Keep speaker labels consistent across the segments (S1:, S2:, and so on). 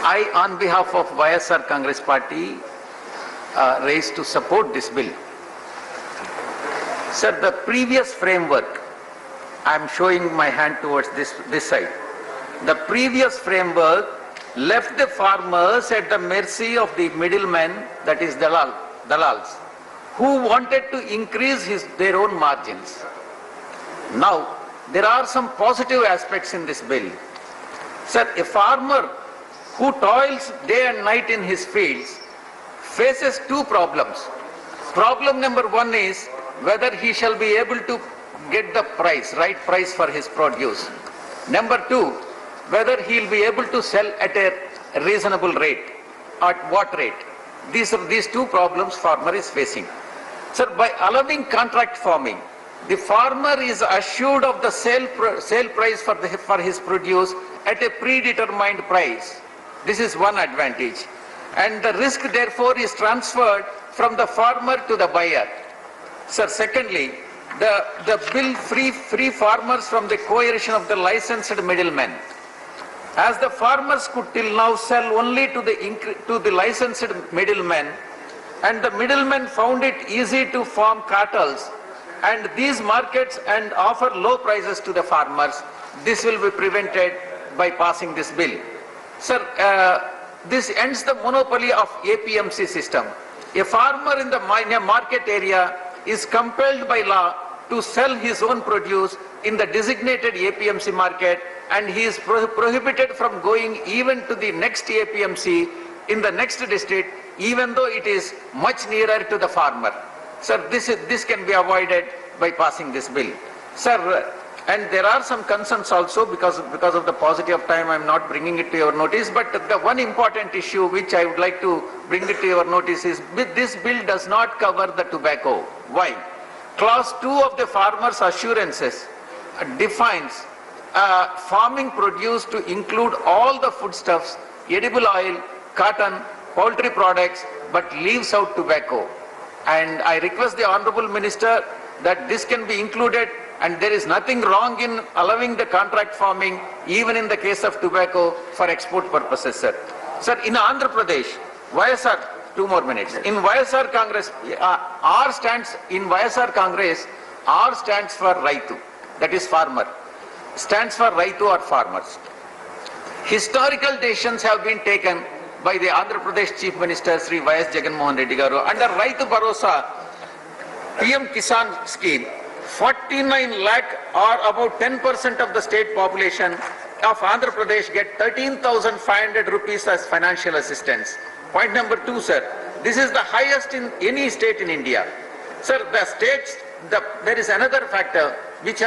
S1: I, on behalf of YSR Congress Party, raised to support this bill. Sir, the previous framework, I am showing my hand towards this side. The previous framework left the farmers at the mercy of the middlemen, that is dalals, who wanted to increase their own margins. Now, there are some positive aspects in this bill. Sir, a farmer who toils day and night in his fields faces two problems. Problem number one is whether he shall be able to get the right price for his produce. Number two, whether he will be able to sell at a reasonable rate. At what rate? These two problems farmer is facing. Sir, by allowing contract farming, the farmer is assured of the sale price for his produce at a predetermined price. This is one advantage. And the risk therefore is transferred from the farmer to the buyer. Sir, secondly, the bill free farmers from the coercion of the licensed middlemen. As the farmers could till now sell only to the licensed middlemen, and the middlemen found it easy to farm cartels and these markets and offer low prices to the farmers, this will be prevented by passing this bill. Sir, this ends the monopoly of APMC system. A farmer in the market area is compelled by law to sell his own produce in the designated APMC market, and he is prohibited from going even to the next APMC in the next district, even though it is much nearer to the farmer. Sir, this can be avoided by passing this bill. Sir, and there are some concerns also because of the paucity of time. I am not bringing it to your notice, but the one important issue which I would like to bring it to your notice is this bill does not cover the tobacco. Why? Clause 2 of the farmers' assurances defines farming produce to include all the foodstuffs, edible oil, cotton, poultry products, but leaves out tobacco. And I request the Honorable Minister that this can be included, and there is nothing wrong in allowing the contract farming even in the case of tobacco for export purposes, sir. Sir, in Andhra Pradesh, YSR, 2 more minutes. In YSR Congress, R stands for Raitu, that is farmer. Stands for Raitu or farmers. Historical decisions have been taken by the Andhra Pradesh Chief Minister Sri Y.S. Jagan Mohan Reddy Garu under Raitu Bharosa PM Kisan scheme. 49 lakh or about 10% of the state population of Andhra Pradesh get 13,500 rupees as financial assistance. Point number 2, sir. This is the highest in any state in India. Sir, the states, there is another factor which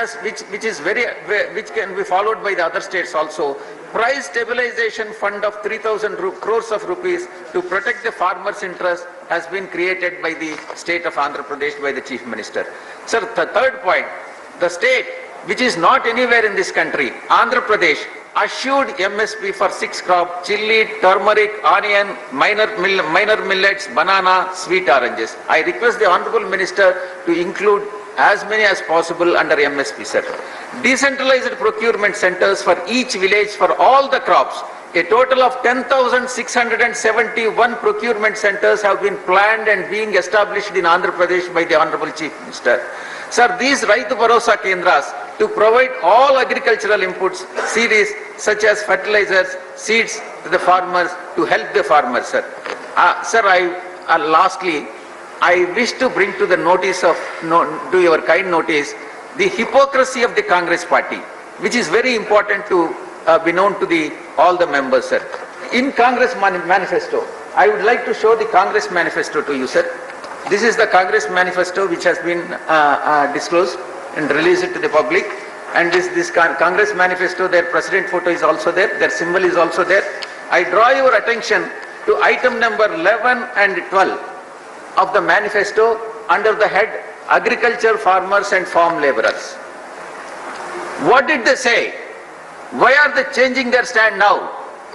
S1: can be followed by the other states also. Price stabilization fund of 3,000 crores of rupees to protect the farmers' interest has been created by the state of Andhra Pradesh by the Chief Minister. Sir, the third point, the state which is not anywhere in this country, Andhra Pradesh, assured MSP for 6 crops: chili, turmeric, onion, minor millets, banana, sweet oranges. I request the Honorable Minister to include as many as possible under MSP, sir. Decentralized procurement centers for each village for all the crops. A total of 10,671 procurement centers have been planned and being established in Andhra Pradesh by the Honorable Chief Minister. Sir, these Raitu Bharosa Kendras to provide all agricultural inputs, series such as fertilizers, seeds to the farmers to help the farmers, sir. Sir, lastly, I wish to bring to the notice of, to your kind notice, the hypocrisy of the Congress Party, which is very important to be known to all the members, sir. In Congress manifesto, I would like to show the Congress manifesto to you, sir. This is the Congress manifesto which has been disclosed and released to the public. And this Congress manifesto, their president photo is also there, their symbol is also there. I draw your attention to item number 11 and 12 of the manifesto under the head Agriculture, Farmers and Farm Laborers. What did they say? Why are they changing their stand now?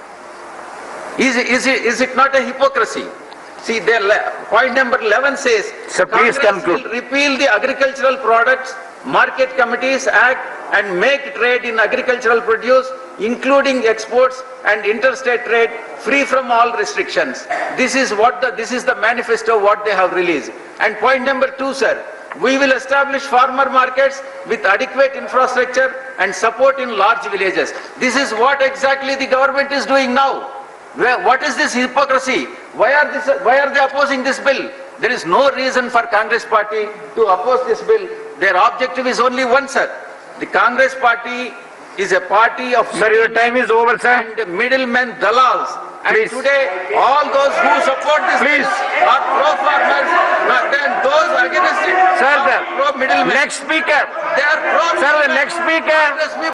S1: Is it not a hypocrisy? See, their point number 11 says,
S2: so please conclude.
S1: Will repeal the agricultural products Market Committees Act and make trade in agricultural produce, including exports and interstate trade, free from all restrictions. This is the manifesto what they have released. And point number 2, sir, we will establish farmer markets with adequate infrastructure and support in large villages. This is what exactly the government is doing now. What is this hypocrisy? Why are they opposing this bill? There is no reason for Congress party to oppose this bill. Their objective is only one, sir. The Congress party is a party of...
S2: Sir, your time is over, sir.
S1: And middlemen, dalals. And
S2: Please.
S1: today, all those who support this
S2: Please.
S1: bill are pro-farmers, then those against it
S2: Sir,
S1: are pro-middlemen.
S2: next speaker.
S1: They are pro-middlemen.
S2: Sir, the next speaker.